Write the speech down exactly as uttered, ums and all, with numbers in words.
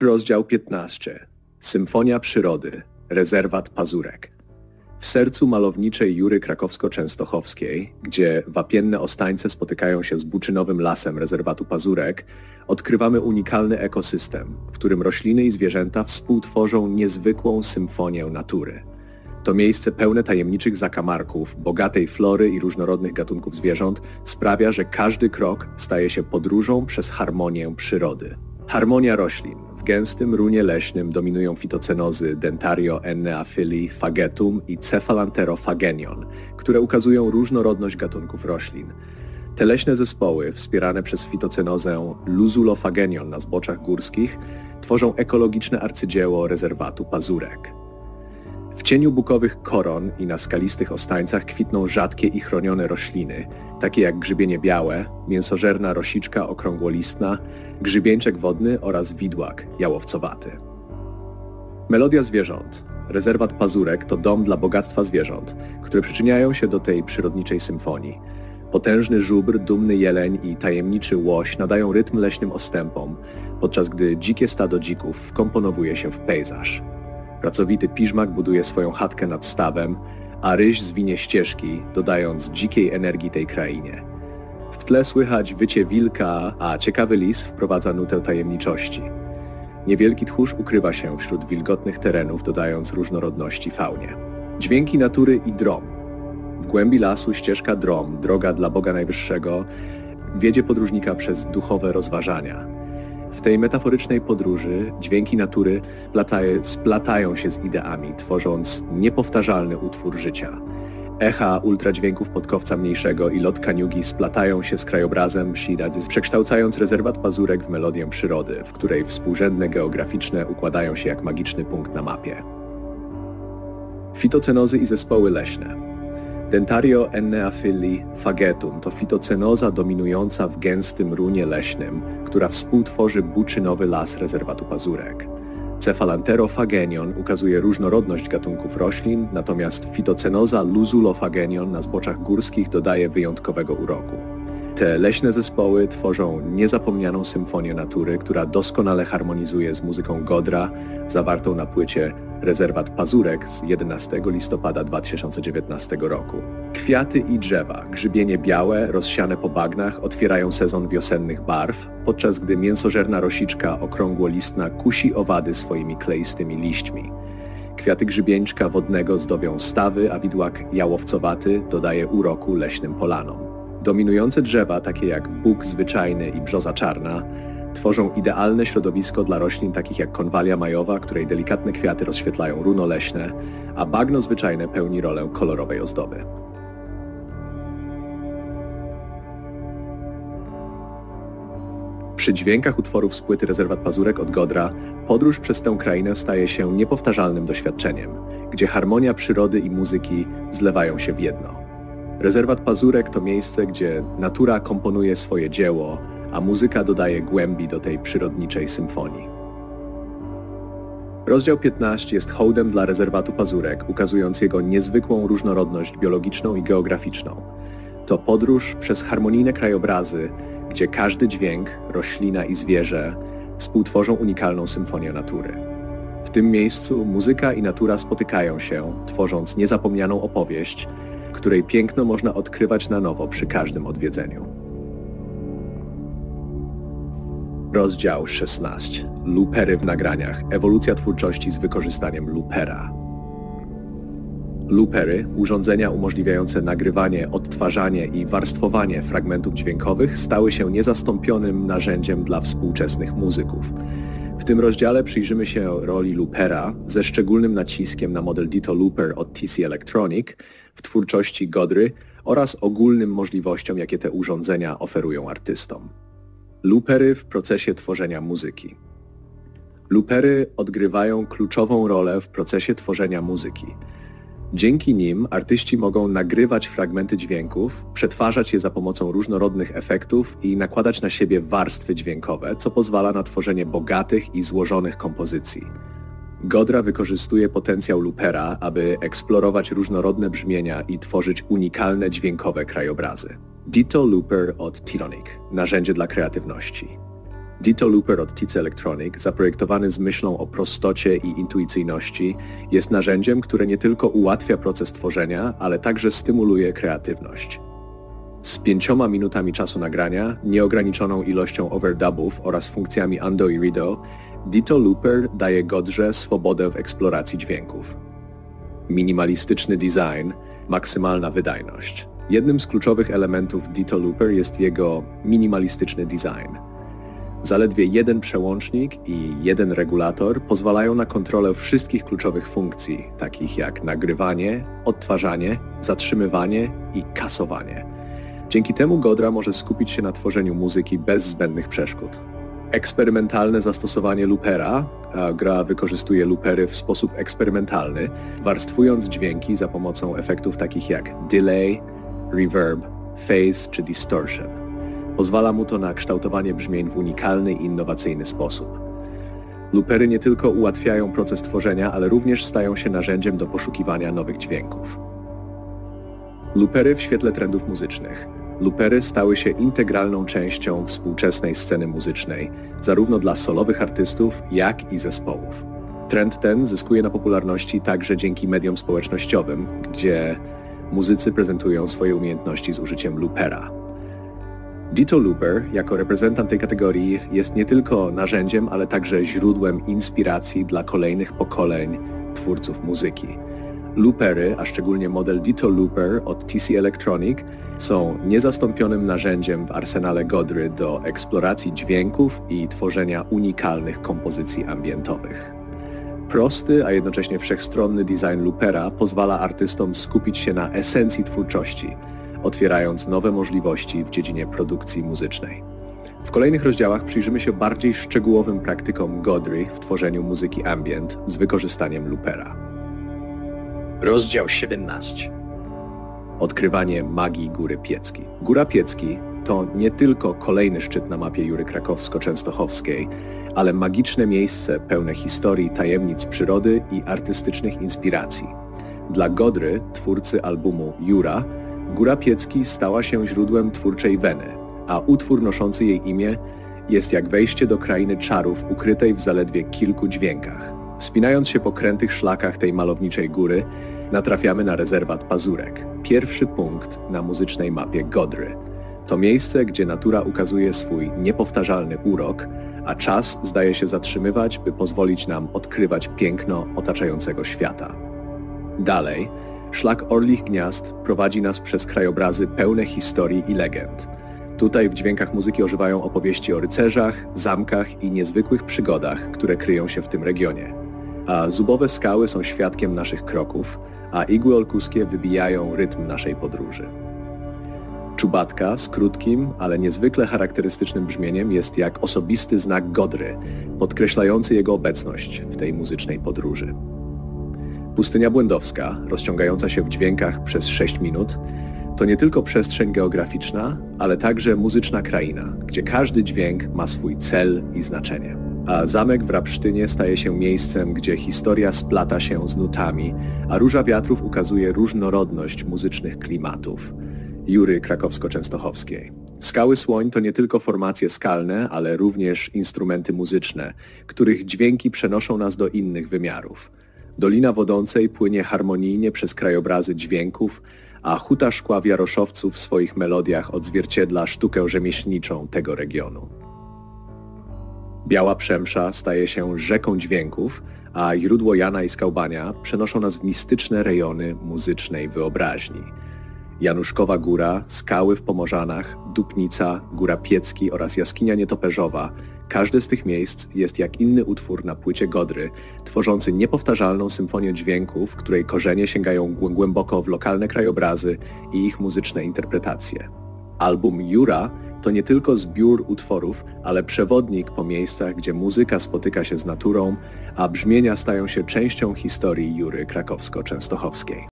Rozdział piętnasty. Symfonia przyrody. Rezerwat Pazurek. W sercu malowniczej Jury krakowsko-częstochowskiej, gdzie wapienne ostańce spotykają się z buczynowym lasem rezerwatu Pazurek, odkrywamy unikalny ekosystem, w którym rośliny i zwierzęta współtworzą niezwykłą symfonię natury. To miejsce pełne tajemniczych zakamarków, bogatej flory i różnorodnych gatunków zwierząt sprawia, że każdy krok staje się podróżą przez harmonię przyrody. Harmonia roślin. W gęstym runie leśnym dominują fitocenozy Dentario enneaphili fagetum i Cephalanthero-phagenion, które ukazują różnorodność gatunków roślin. Te leśne zespoły, wspierane przez fitocenozę Luzulophagenion na zboczach górskich, tworzą ekologiczne arcydzieło rezerwatu Pazurek. W cieniu bukowych koron i na skalistych ostańcach kwitną rzadkie i chronione rośliny, takie jak grzybienie białe, mięsożerna rosiczka okrągłolistna, grzybieńczek wodny oraz widłak jałowcowaty. Melodia zwierząt. Rezerwat Pazurek to dom dla bogactwa zwierząt, które przyczyniają się do tej przyrodniczej symfonii. Potężny żubr, dumny jeleń i tajemniczy łoś nadają rytm leśnym ostępom, podczas gdy dzikie stado dzików wkomponowuje się w pejzaż. Pracowity piżmak buduje swoją chatkę nad stawem, a ryś zwinie ścieżki, dodając dzikiej energii tej krainie. W tle słychać wycie wilka, a ciekawy lis wprowadza nutę tajemniczości. Niewielki tchórz ukrywa się wśród wilgotnych terenów, dodając różnorodności faunie. Dźwięki natury i drom. W głębi lasu ścieżka drom, droga dla Boga Najwyższego, wiedzie podróżnika przez duchowe rozważania. W tej metaforycznej podróży dźwięki natury plataje, splatają się z ideami, tworząc niepowtarzalny utwór życia. Echa ultradźwięków podkowca mniejszego i lot kaniugi splatają się z krajobrazem Shiraz, przekształcając rezerwat Pazurek w melodię przyrody, w której współrzędne geograficzne układają się jak magiczny punkt na mapie. Fitocenozy i zespoły leśne. Dentario enneaphili fagetum to fitocenoza dominująca w gęstym runie leśnym, która współtworzy buczynowy las rezerwatu Pazurek. Cephalanthero-phagenion ukazuje różnorodność gatunków roślin, natomiast fitocenoza Luzulophagenion na zboczach górskich dodaje wyjątkowego uroku. Te leśne zespoły tworzą niezapomnianą symfonię natury, która doskonale harmonizuje z muzyką Godra, zawartą na płycie Rezerwat Pazurek z jedenastego listopada dwa tysiące dziewiętnastego roku. Kwiaty i drzewa, grzybienie białe, rozsiane po bagnach, otwierają sezon wiosennych barw, podczas gdy mięsożerna rosiczka okrągłolistna kusi owady swoimi kleistymi liśćmi. Kwiaty grzybieńczka wodnego zdobią stawy, a widłak jałowcowaty dodaje uroku leśnym polanom. Dominujące drzewa, takie jak buk zwyczajny i brzoza czarna, tworzą idealne środowisko dla roślin takich jak konwalia majowa, której delikatne kwiaty rozświetlają runo leśne, a bagno zwyczajne pełni rolę kolorowej ozdoby. Przy dźwiękach utworów z płyty Rezerwat Pazurek od Godra podróż przez tę krainę staje się niepowtarzalnym doświadczeniem, gdzie harmonia przyrody i muzyki zlewają się w jedno. Rezerwat Pazurek to miejsce, gdzie natura komponuje swoje dzieło, a muzyka dodaje głębi do tej przyrodniczej symfonii. Rozdział piętnasty jest hołdem dla rezerwatu Pazurek, ukazując jego niezwykłą różnorodność biologiczną i geograficzną. To podróż przez harmonijne krajobrazy, gdzie każdy dźwięk, roślina i zwierzę współtworzą unikalną symfonię natury. W tym miejscu muzyka i natura spotykają się, tworząc niezapomnianą opowieść, której piękno można odkrywać na nowo przy każdym odwiedzeniu. Rozdział szesnasty. Loopery w nagraniach. Ewolucja twórczości z wykorzystaniem loopera. Loopery, urządzenia umożliwiające nagrywanie, odtwarzanie i warstwowanie fragmentów dźwiękowych, stały się niezastąpionym narzędziem dla współczesnych muzyków. W tym rozdziale przyjrzymy się roli loopera ze szczególnym naciskiem na model Ditto Looper od T C Electronic w twórczości Godry oraz ogólnym możliwościom, jakie te urządzenia oferują artystom. Loopery w procesie tworzenia muzyki. Loopery odgrywają kluczową rolę w procesie tworzenia muzyki. Dzięki nim artyści mogą nagrywać fragmenty dźwięków, przetwarzać je za pomocą różnorodnych efektów i nakładać na siebie warstwy dźwiękowe, co pozwala na tworzenie bogatych i złożonych kompozycji. Godra wykorzystuje potencjał loopera, aby eksplorować różnorodne brzmienia i tworzyć unikalne dźwiękowe krajobrazy. Ditto Looper od T-Tronic – narzędzie dla kreatywności. Ditto Looper od T C Electronic, zaprojektowany z myślą o prostocie i intuicyjności, jest narzędziem, które nie tylko ułatwia proces tworzenia, ale także stymuluje kreatywność. Z pięcioma minutami czasu nagrania, nieograniczoną ilością overdubów oraz funkcjami Undo i Redo, Ditto Looper daje Godrze swobodę w eksploracji dźwięków. Minimalistyczny design, maksymalna wydajność. Jednym z kluczowych elementów Ditto Looper jest jego minimalistyczny design. Zaledwie jeden przełącznik i jeden regulator pozwalają na kontrolę wszystkich kluczowych funkcji, takich jak nagrywanie, odtwarzanie, zatrzymywanie i kasowanie. Dzięki temu Godra może skupić się na tworzeniu muzyki bez zbędnych przeszkód. Eksperymentalne zastosowanie loopera, a gra wykorzystuje loopery w sposób eksperymentalny, warstwując dźwięki za pomocą efektów takich jak delay, reverb, phase czy distortion. Pozwala mu to na kształtowanie brzmień w unikalny i innowacyjny sposób. Loopery nie tylko ułatwiają proces tworzenia, ale również stają się narzędziem do poszukiwania nowych dźwięków. Loopery w świetle trendów muzycznych. Loopery stały się integralną częścią współczesnej sceny muzycznej, zarówno dla solowych artystów, jak i zespołów. Trend ten zyskuje na popularności także dzięki mediom społecznościowym, gdzie muzycy prezentują swoje umiejętności z użyciem loopera. Ditto Looper, jako reprezentant tej kategorii, jest nie tylko narzędziem, ale także źródłem inspiracji dla kolejnych pokoleń twórców muzyki. Loopery, a szczególnie model Ditto Looper od T C Electronic, są niezastąpionym narzędziem w arsenale Godry do eksploracji dźwięków i tworzenia unikalnych kompozycji ambientowych. Prosty, a jednocześnie wszechstronny design loopera pozwala artystom skupić się na esencji twórczości, otwierając nowe możliwości w dziedzinie produkcji muzycznej. W kolejnych rozdziałach przyjrzymy się bardziej szczegółowym praktykom Godry w tworzeniu muzyki ambient z wykorzystaniem loopera. Rozdział siedemnasty. Odkrywanie magii Góry Piecki. Góra Piecki to nie tylko kolejny szczyt na mapie Jury Krakowsko-Częstochowskiej, ale magiczne miejsce pełne historii, tajemnic przyrody i artystycznych inspiracji. Dla Godry, twórcy albumu Jura, Góra Piecki stała się źródłem twórczej weny, a utwór noszący jej imię jest jak wejście do krainy czarów ukrytej w zaledwie kilku dźwiękach. Wspinając się po krętych szlakach tej malowniczej góry, natrafiamy na rezerwat Pazurek, pierwszy punkt na muzycznej mapie Godry. To miejsce, gdzie natura ukazuje swój niepowtarzalny urok, a czas zdaje się zatrzymywać, by pozwolić nam odkrywać piękno otaczającego świata. Dalej, szlak Orlich Gniazd prowadzi nas przez krajobrazy pełne historii i legend. Tutaj w dźwiękach muzyki ożywają opowieści o rycerzach, zamkach i niezwykłych przygodach, które kryją się w tym regionie. A zubowe skały są świadkiem naszych kroków, a igły olkuskie wybijają rytm naszej podróży. Czubatka z krótkim, ale niezwykle charakterystycznym brzmieniem jest jak osobisty znak Godry, podkreślający jego obecność w tej muzycznej podróży. Pustynia Błędowska, rozciągająca się w dźwiękach przez sześć minut, to nie tylko przestrzeń geograficzna, ale także muzyczna kraina, gdzie każdy dźwięk ma swój cel i znaczenie. A zamek w Rabsztynie staje się miejscem, gdzie historia splata się z nutami, a Róża Wiatrów ukazuje różnorodność muzycznych klimatów Jury Krakowsko-Częstochowskiej. Skały Słoń to nie tylko formacje skalne, ale również instrumenty muzyczne, których dźwięki przenoszą nas do innych wymiarów. Dolina Wodącej płynie harmonijnie przez krajobrazy dźwięków, a Huta Szkła w Jaroszowcu w swoich melodiach odzwierciedla sztukę rzemieślniczą tego regionu. Biała Przemsza staje się rzeką dźwięków, a źródło Jana i Skałbania przenoszą nas w mistyczne rejony muzycznej wyobraźni. Januszkowa Góra, skały w Pomorzanach, Dupnica, Góra Piecki oraz jaskinia Nietoperzowa, każde z tych miejsc jest jak inny utwór na płycie Godry, tworzący niepowtarzalną symfonię dźwięków, której korzenie sięgają głęboko w lokalne krajobrazy i ich muzyczne interpretacje. Album Jura to nie tylko zbiór utworów, ale przewodnik po miejscach, gdzie muzyka spotyka się z naturą, a brzmienia stają się częścią historii Jury Krakowsko-Częstochowskiej.